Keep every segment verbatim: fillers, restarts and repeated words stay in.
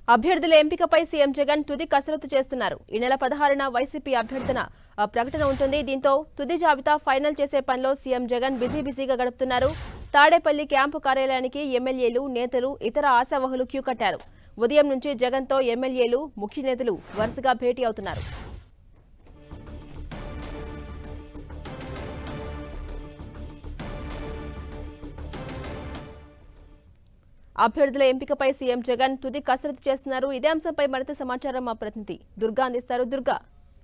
అభ్యర్థుల ఎంపికపై సీఎం జగన్ తుది కసరత్తు చేస్తున్నారు. ఈ నెల పదహారున వైసీపీ అభ్యర్థన ప్రకటన ఉంటుంది. దీంతో తుది జాబితా ఫైనల్ చేసే పనిలో సీఎం జగన్ బిజీ బిజీగా గడుపుతున్నారు. తాడేపల్లి క్యాంపు కార్యాలయానికి ఎమ్మెల్యేలు, నేతలు, ఇతర ఆశావహులు క్యూ కట్టారు. ఉదయం నుంచి జగన్తో ఎమ్మెల్యేలు, ముఖ్య నేతలు వరుసగా భేటీ అవుతున్నారు. అభ్యర్థుల ఎంపికపై సీఎం జగన్ తుది కసరత్తు చేస్తున్నారు. ఇదే అంశంపై మరింత సమాచారం మా ప్రతినిధి దుర్గా అందిస్తారు. దుర్గా,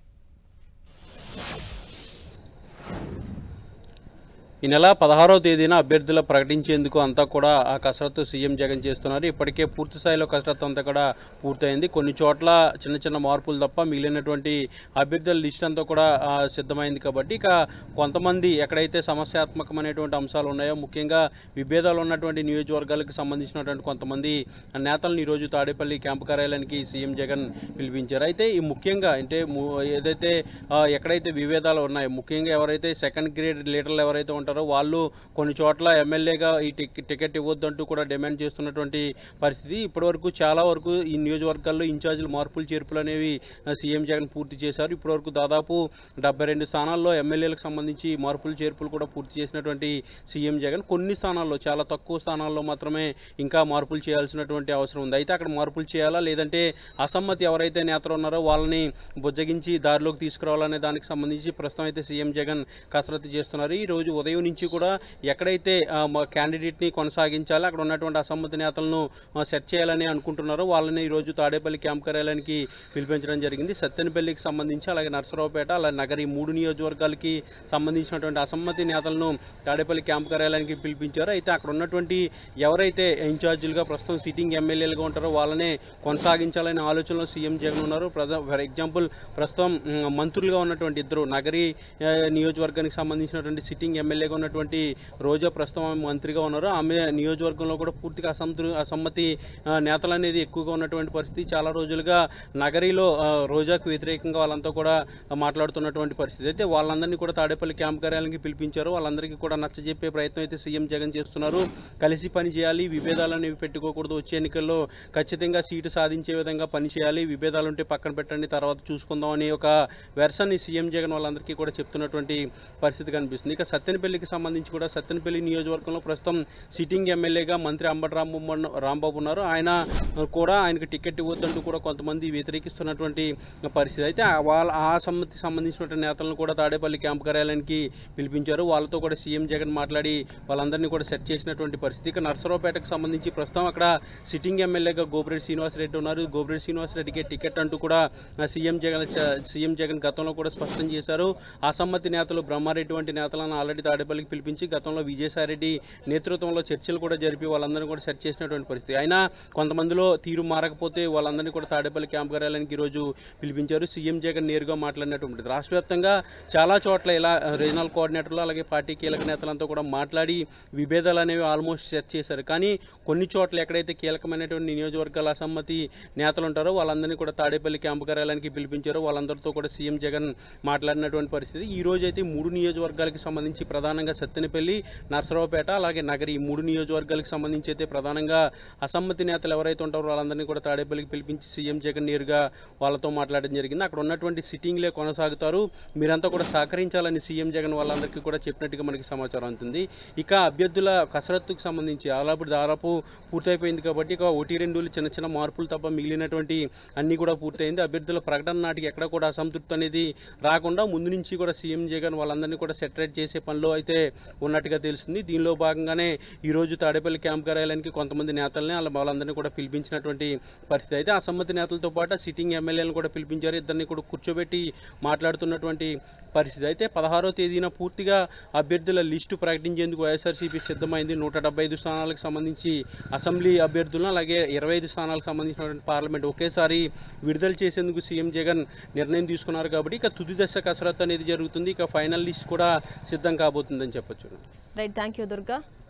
ఈ నెల పదహారవ తేదీన అభ్యర్థుల ప్రకటించేందుకు అంతా కూడా ఆ కసరత్తు సీఎం జగన్ చేస్తున్నారు. ఇప్పటికే పూర్తి స్థాయిలో కసరత్తు అంతా కూడా పూర్తయింది. కొన్ని చోట్ల చిన్న చిన్న మార్పులు తప్ప మిగిలినటువంటి అభ్యర్థుల లిస్ట్ అంతా కూడా సిద్ధమైంది. కాబట్టి ఇక కొంతమంది ఎక్కడైతే సమస్యాత్మకమైనటువంటి అంశాలు ఉన్నాయో, ముఖ్యంగా విభేదాలు ఉన్నటువంటి నియోజకవర్గాలకు సంబంధించినటువంటి కొంతమంది నేతలను ఈరోజు తాడేపల్లి క్యాంపు కార్యాలయానికి సీఎం జగన్ పిలిపించారు. అయితే ఈ ముఖ్యంగా అంటే ఏదైతే ఎక్కడైతే విభేదాలు ఉన్నాయో, ముఖ్యంగా ఎవరైతే సెకండ్ గ్రేడ్ లీడర్లు ఎవరైతే ఉంటారో వాళ్ళు కొన్ని చోట్ల ఎమ్మెల్యేగా ఈ టికెట్ ఇవ్వద్దంటూ కూడా డిమాండ్ చేస్తున్నటువంటి పరిస్థితి. ఇప్పటి వరకు చాలా వరకు ఈ నియోజకవర్గాల్లో ఇన్ఛార్జీలు మార్పులు చేర్పులు అనేవి సీఎం జగన్ పూర్తి చేశారు. ఇప్పటి వరకు దాదాపు డెబ్బై రెండు స్థానాల్లో ఎమ్మెల్యేలకు సంబంధించి మార్పులు చేర్పులు కూడా పూర్తి చేసినటువంటి సీఎం జగన్ కొన్ని స్థానాల్లో, చాలా తక్కువ స్థానాల్లో మాత్రమే ఇంకా మార్పులు చేయాల్సినటువంటి అవసరం ఉంది. అయితే అక్కడ మార్పులు చేయాలా, లేదంటే అసమ్మతి ఎవరైతే నేతలు ఉన్నారో వాళ్ళని బుజ్జగించి దారిలోకి తీసుకురావాలనే దానికి సంబంధించి ప్రస్తుతం అయితే సీఎం జగన్ కసరత్తు చేస్తున్నారు. ఈ రోజు ఉదయం నుంచి కూడా ఎక్కడైతే క్యాండిడేట్ ని కొనసాగించాలి, అక్కడ ఉన్నటువంటి అసమ్మతి నేతలను సెట్ చేయాలని అనుకుంటున్నారో వాళ్ళని ఈ రోజు తాడేపల్లి క్యాంప్ కార్యాలయానికి పిలిపించడం జరిగింది. సత్తెనపల్లికి సంబంధించి, అలాగే నర్సరావుపేట, అలాగే నగరి మూడు నియోజకవర్గాలకి సంబంధించినటువంటి అసమ్మతి నేతలను తాడేపల్లి క్యాంప్ కార్యాలయానికి పిలిపించారు. అయితే అక్కడ ఉన్నటువంటి ఎవరైతే ఇన్ఛార్జీలుగా ప్రస్తుతం సిట్టింగ్ ఎమ్మెల్యేలుగా ఉంటారో వాళ్ళనే కొనసాగించాలనే ఆలోచనలో సీఎం జగన్ ఉన్నారు. ఫర్ ఎగ్జాంపుల్ ప్రస్తుతం మంత్రులుగా ఉన్నటువంటి ఇద్దరు, నగరి నియోజకవర్గానికి సంబంధించినటువంటి సిట్టింగ్ ఎమ్మెల్యేగా ఉన్నటువంటి రోజా ప్రస్తుతం మంత్రిగా ఉన్నారు. ఆమె నియోజకవర్గంలో కూడా పూర్తిగా అసంతృ అసమ్మతి నేతలు అనేది ఎక్కువగా ఉన్నటువంటి పరిస్థితి. చాలా రోజులుగా నగరిలో రోజాకు వ్యతిరేకంగా వాళ్ళంతా కూడా మాట్లాడుతున్నటువంటి పరిస్థితి. అయితే వాళ్ళందరినీ కూడా తాడేపల్లి క్యాంప్ కార్యాలయానికి పిలిపించారు. వాళ్ళందరికీ కూడా నచ్చజెప్పే ప్రయత్నం అయితే సీఎం జగన్ చేస్తున్నారు. కలిసి పని చేయాలి, విభేదాలు అనేవి పెట్టుకోకూడదు, వచ్చే ఎన్నికల్లో ఖచ్చితంగా సీటు సాధించే విధంగా పనిచేయాలి, విభేదాలు ఉంటే పక్కన పెట్టండి, తర్వాత చూసుకుందాం అని ఒక వెర్షన్ సీఎం జగన్ వాళ్ళందరికీ కూడా చెప్తున్నటువంటి పరిస్థితి కనిపిస్తుంది. ఇక సత్తెనపల్లికి సంబంధించి కూడా సత్తెనపల్లి నియోజకవర్గంలో ప్రస్తుతం సిట్టింగ్ ఎమ్మెల్యేగా మంత్రి అంబటి రాంబాబు రాంబాబు ఉన్నారు. ఆయన కూడా ఆయనకు టికెట్ ఇవ్వద్దంటూ కూడా కొంతమంది వ్యతిరేకిస్తున్నటువంటి పరిస్థితి. అయితే వాళ్ళ ఆ సమ్మతికి సంబంధించినటువంటి నేతలను కూడా తాడేపల్లి క్యాంపు కార్యాలయానికి పిలిపించారు. వాళ్ళతో కూడా సీఎం జగన్ మాట్లాడి వాళ్ళందరినీ కూడా సెట్ చేసినటువంటి పరిస్థితి. ఇక నర్సరావుపేటకు సంబంధించి ప్రస్తుతం అక్కడ సిట్టింగ్ ఎమ్మెల్యేగా గోపిరెడ్డి శ్రీనివాసరెడ్డి ఉన్నారు. గోపిరెడ్డి శ్రీనివాసరెడ్డికి టికెట్ అంటూ కూడా సీఎం జగన్ సీఎం జగన్ గతంలో కూడా స్పష్టం చేశారు. అసమ్మతి నేతలు బ్రహ్మారెడ్డి వంటి నేతలను ఆల్రెడీ తాడేపల్లికి పిలిపించి గతంలో విజయసాయిరెడ్డి నేతృత్వంలో చర్చలు కూడా జరిపి వాళ్ళందరినీ కూడా సెట్ చేసినటువంటి పరిస్థితి. అయినా కొంతమందిలో తీరు మారకపోతే వాళ్ళందరినీ కూడా తాడేపల్లి క్యాంప్ కార్యాలయానికి ఈరోజు పిలిపించారు. సీఎం జగన్ నేరుగా మాట్లాడినటువంటి రాష్ట్ర వ్యాప్తంగా చాలా చోట్ల ఇలా రీజనల్ కోఆర్డినేటర్లు, అలాగే పార్టీ కీలక నేతలంతా కూడా మాట్లాడి విభేదాలు అనేవి ఆల్మోస్ట్ సెట్ చేశారు. కానీ కొన్ని చోట్ల ఎక్కడైతే కీలకమైనటువంటి నియోజకవర్గాల అసమ్మతి నేతలు ఉంటారో వాళ్ళందరినీ కూడా తాడేపల్లి క్యాంపు కార్యాలయానికి పిలిపించారు. వాళ్ళందరితో కూడా సీఎం జగన్ మాట్లాడినటువంటి పరిస్థితి. ఈ రోజు అయితే మూడు నియోజకవర్గాలకు సంబంధించి ప్రధానంగా సత్తెనపల్లి, నర్సరావుపేట, అలాగే నగరి ఈ మూడు నియోజకవర్గాలకు సంబంధించి అయితే ప్రధానంగా అసమ్మతి నేతలు ఎవరైతే ఉంటారో వాళ్ళందరినీ కూడా తాడేపల్లికి పిలిపించి సీఎం జగన్ నేరుగా వాళ్ళతో మాట్లాడడం జరిగింది. అక్కడ ఉన్నటువంటి సిట్టింగ్లే కొనసాగుతారు, మీరంతా కూడా సహకరించాలని సీఎం జగన్ వాళ్ళందరికీ కూడా చెప్పినట్టుగా మనకి సమాచారం అందుతుంది. ఇక అభ్యర్థుల కసరత్తుకు సంబంధించి అలాప్పుడు దాదాపు పూర్తయిపోయింది కాబట్టి ఇక ఒకటి రెండు చిన్న చిన్న మార్పులు తప్ప మిగిలినటువంటి అన్ని కూడా పూర్తయింది. అభ్యర్థుల ప్రకటన నాటికి ఎక్కడ కూడా అసంతృప్తి అనేది రాకుండా ముందు నుంచి కూడా సీఎం జగన్ వాళ్ళందరినీ కూడా సెటరేట్ చేసే పనిలో అయితే ఉన్నట్టుగా తెలుస్తుంది. దీనిలో భాగంగానే ఈ రోజు తాడేపల్లి క్యాంప్ కార్యాలయానికి కొంతమంది నేతల్ని వాళ్ళందరినీ కూడా పిలిపించినటువంటి పరిస్థితి. అయితే అసమ్మతి నేతలతో పాటు సిట్టింగ్ ఎమ్మెల్యేలను కూడా పిలిపించారు. ఇద్దరిని కూడా కూర్చోబెట్టి మాట్లాడుతున్నటువంటి పరిస్థితి. అయితే పదహారో తేదీన పూర్తిగా అభ్యర్థుల లిస్టు ప్రకటించేందుకు వైఎస్ఆర్సీపీ సిద్ధమైంది. నూట డెబ్బై ఐదు స్థానాలకు సంబంధించి అసెంబ్లీ అభ్యర్థులను, అలాగే ఇరవై ఐదు స్థానాలకు సంబంధించినటువంటి పార్లమెంట్ ఒకేసారి విడుదల చేసేందుకు సీఎం జగన్ నిర్ణయం తీసుకున్నారు. కాబట్టి ఇక తుది దశ కసరత్తు అనేది జరుగుతుంది. ఇక ఫైనల్ లిస్ట్ కూడా సిద్ధం కాబోతుందని చెప్పొచ్చు. Right, thank you Durga.